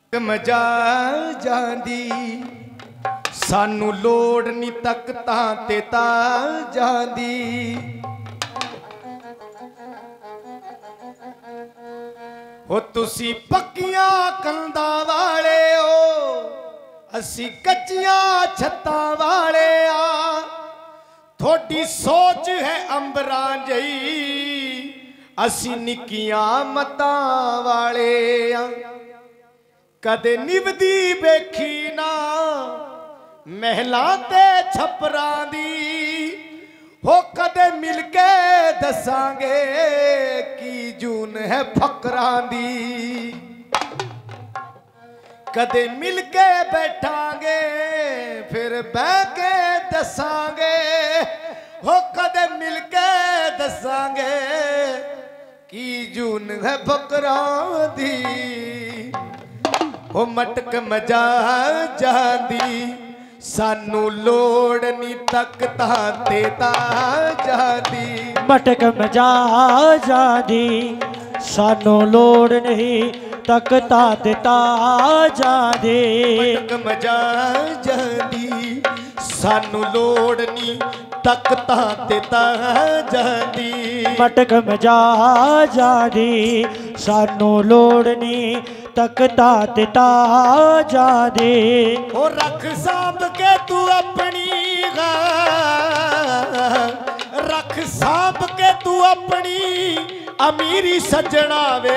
मजा जांदी सानू लोड़ नी तकतां ते जांदी। हो तुसी पक्कियां कंधां वाले हो असी कच्चियां छत्तां वाले आ। थोड़ी सोच है अंबरां जई असी निक्कियां मतां वाले आ। कदे निभदी वेखी ना महलां ते छपरां दी। हो कदे मिल के दसांगे की जून है फकरां दी। कदे मिल के बैठांगे फिर बह के दसांगे। हो कदे मिल के दसांगे की जून है फकरां दी। हो मटक मजा जांदी सानू लोड़ नी तकतां ते जांदी। मटक मजा जांदी सानू लोड़ नहीं तकतां ते जांदी। मटक मजा जांदी सानू लोड़ नी तकतां ते जांदी। मटक मजा जांदी सानू लोड़ नहीं तकतां ते जांदी। ओ रख सांभ के तू अपनी रख सांभ के तू अपनी अमीरी सजना वे।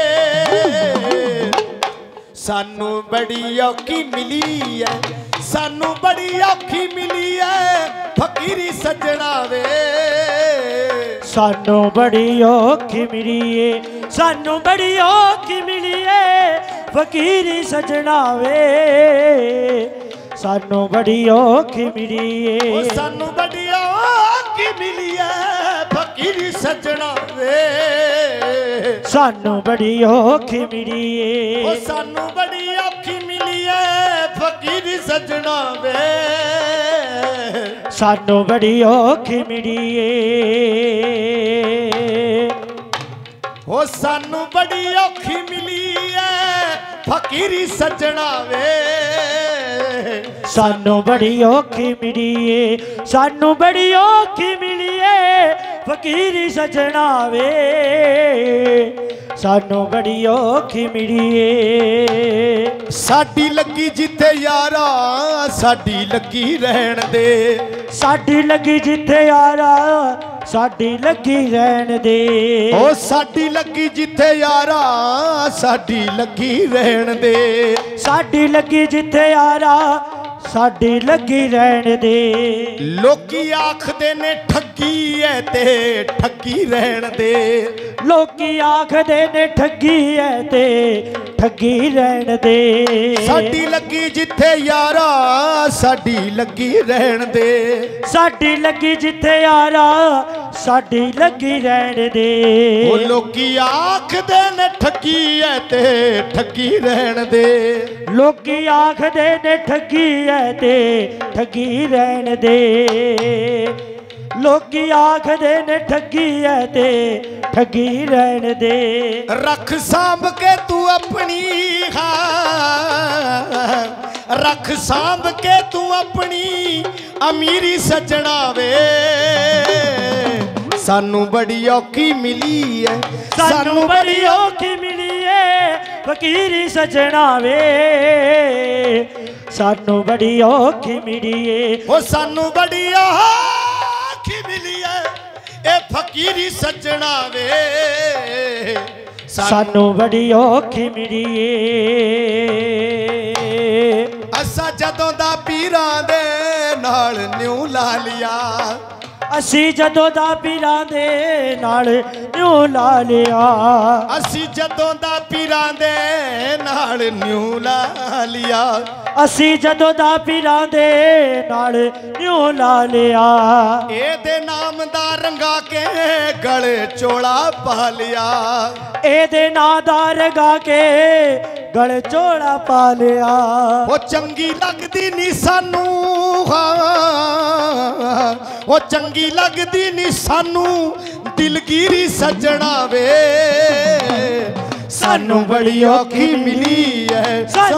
सानू बड़ी औखी मिली है सानू बड़ी औखी मिली है फकीरी सजना वे। सानू बड़ी औखी मिली है सानू बड़ी औखी मिली है फकीरी सजना वे। सानू बड़ी औखी मिली है सानू बड़ी औखी मिली है फकीरी सजना वे। सानू बड़ी औखी मिली है सानू बड़ी औखी मिली है फकीरी सजना वे। सानू बड़ी औखी मिली है। हो सानू बड़ी औखी मिली है फकीरी सजना वे। सानू बड़ी औखी मिली है सानू बड़ी औखी मिली है फकीरी सजना वे। सानू बड़ी औखी मिली है। साडी लगी जिथे यारा साडी लगी रहन दे। साडी लगी जिथे यारा साडी लगी रहन दे। ओ साडी लगी जिथे यारा साडी लगी रहन दे। साडी लगी जिथे यारा साडी लगी रहन दे। लोकी आखदे ने ठगी है ते ठगी रहन दे। लोकी आखदे ने ठगी है ते ठगी रहन दे। साडी लगी जिथे यारा साडी लगी रहन दे। साडी लगी जिथे यारा साडी लगी रहन दे। ओ लोकी आखदे ने ठगी है ते ठगी रहन दे। लोकी आखदे ने ठगी है ते ठगी रहन दे। लोकी आखदे ने ठगी है ते ठगी रहन दे। रख सांभ के तू अपनी रख सांभ के तू अपनी अमीरी सजना वे। सानू बड़ी औखी मिली है सानू बड़ी औखी मिली है फकीरी सजना वे। सानू बड़ी औखी मिली है ओ सानू बड़ी औखी मिली है ए फकीरी सजना वे। सानू बड़ी औखी मिली है। असा जदों दा पीरां दे नाल न्यू ला लिया। असी जदों दा पीरां दे नाल न्यू ला लिया। असी जदों दा पीरां दे नाल न्यू ला लिया। असी जदों दा पीरां दे नाल न्यू ला लिया। एदे नाम दा रंगा के गले चोला पा लिया। एदे नाम दा रंगा के गले चोला पा लिया। वो चंगी लगदी नी सानू वो चंगी लगदी नी सानू दिलगिरी सजना वे। सानू बड़ी औखी मिली है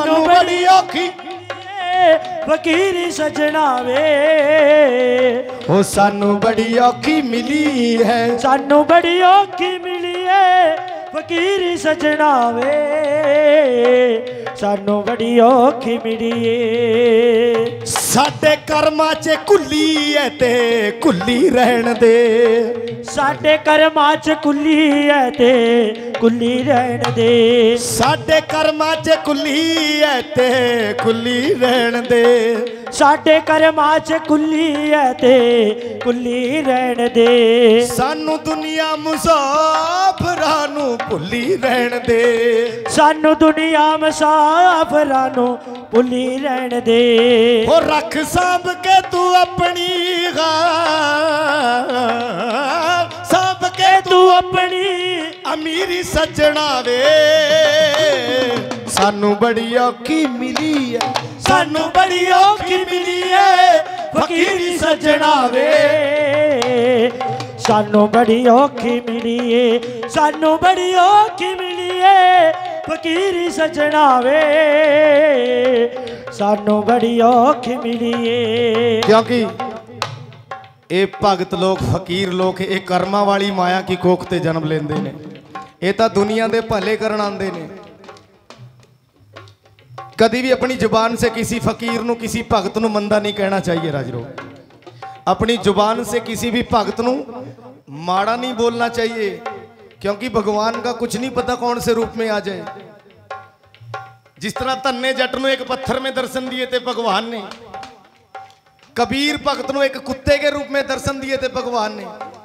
फकीरी सजना वे ओ सानू बड़ी औखी मिली है सानू बड़ी औखी मिली है फकीरी सजना वे सानू बड़ी औखी मिली है साडे कर्मां च कुल्ली है ते कुल्ली रहन दे साडे कर्मां च कुल्ली है ते कुल्ली रहन दे साडे कर्मां च कुल्ली है ते कुल्ली रहन दे साडे कर्मां च कुल्ली है ते कुल्ली रहन दे सानू दुनिया मुसाफरां नू भुल्ली रहन दे सानू दुनिया मुसाफरां नू भुल्ली रहन दे ओ रख सांभ के तू अपनी सांभ के तू अपनी अमीरी सजना वे सानू बड़ी औखी मिली है सानू बड़ी औखी मिली है फकीरी सजना वे सानू बड़ी औखी मिली है सानू बड़ी औखी मिली है फकीरी सजना वे सानू बड़ी औखी मिली है क्योंकि ये भगत लोग फकीर लोग ये कर्मा वाली माया की कोख ते जन्म लेंदे ने ये तो दुनिया दे भले करन आंदे ने कभी भी अपनी जुबान से किसी फकीर नू किसी भगत नू मंदा नहीं कहना चाहिए राजरो अपनी जुबान से किसी भी भगत नू माड़ा नहीं बोलना चाहिए क्योंकि भगवान का कुछ नहीं पता कौन से रूप में आ जाए जिस तरह धन्ने जट नू एक पत्थर में दर्शन दिए थे भगवान ने कबीर भगत नू एक कुत्ते के रूप में दर्शन दिए थे भगवान ने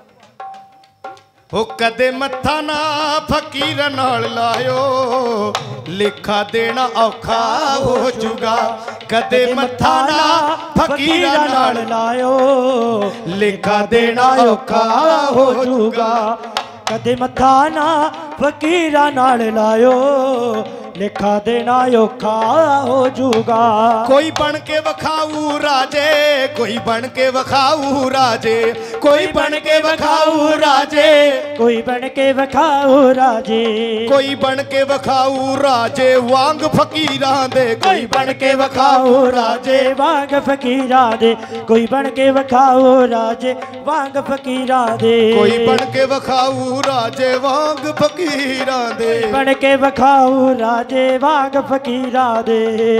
ओ कदे मत्था ना फकीर नाल लायो लेखा देना औखा हो जुगा कदे मत्था ना फकीर नाल लायो लेखा देना औखा हो जुगा कदे मत्था ना फकीरा नाल लायो लेखा देना औखा हो जूगा कोई बन के वखाऊ राजे कोई बन के वखाऊ राजे कोई बन के वखाऊ राजे कोई बन के वखाऊ राजे कोई बन के वखाऊ राजे वांग फकीरां दे कोई बन के वखाऊ राजे वांग फकीरा दे कोई बन के वखाऊ राजे वांग फकीरा दे कोई बन के वखाऊ राजे वांग फकीरां दे बन के वखाऊ राजे वांग फकीरा दे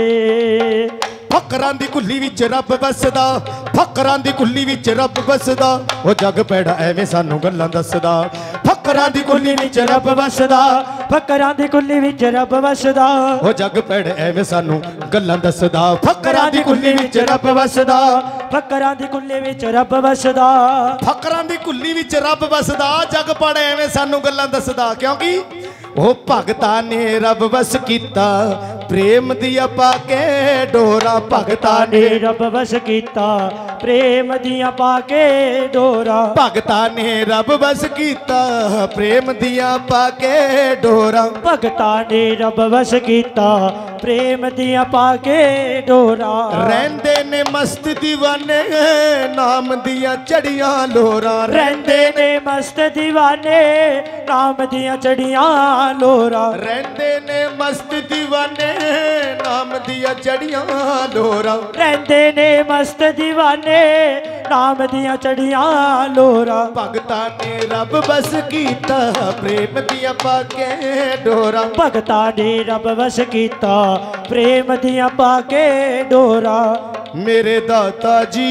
फकरां दी कुल्ली विच रब बसदा फकरां दी कुल्ली विच रब बसदा ओ जग पैड़ा एवें सानू गल्लां दसदा फकरां दी कुल्ली विच रब बसदा फकरां दी कुल्ली विच रब बसदा ओ जग पैड़ा एवें सानू गल्लां दसदा फकरां दी कुल्ली विच रब बसदा फकरां दी कुल्ली विच रब बसदा फकरां दी कुल्ली विच रब बसदा जग पैड़ा एवें सानू गल्लां दसदा क्योंकि ओ भगतां ने रब बस कीता प्रेम दिया पाके डोरा भगतां ने रब बस कीता प्रेम दिया पाके डोरा भगतां ने रब बस कीता प्रेम दिया पाके डोरा भगतां ने रब बस कीता प्रेम दिया पाके डोरा रहंदे ने मस्त दीवाने नाम दिया चढ़ियां लोरा रहंदे ने मस्त दीवाने नाम दिया चढ़ियां लोरा रहंदे ने मस्त दीवाने नाम दिया चढ़ियां लोरा रहंदे ने मस्त दीवाने नाम दिया चढ़ियां लोरा भगतां ने रब बस कीता प्रेम दिया पाके डोरा भगतां ने रब बस कीता प्रेम दिया पाके डोरा मेरे दाता जी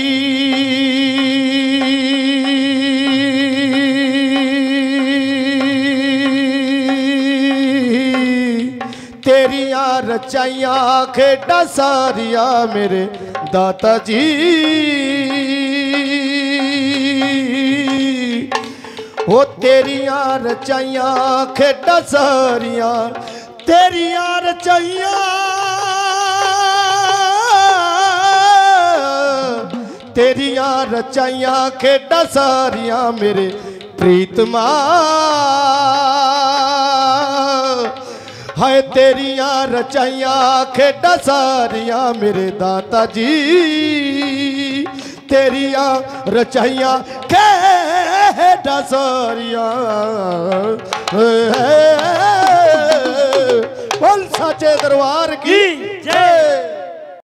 तेरियां रचाइयां खेड़ा सारिया मेरे दाता जी ओ तेरियां रचाइयां खेड़ा सारिया तेरियां रचाइयां तेरियां रचाइयां खेड़ा सारिया मेरे प्रीतमा हाय तेरियां रचाइयां खेड़ा सारिया मेरे दाता जी तेरियां रचाइयां खेड़ा सारिया बोल सच्चे दरबार की।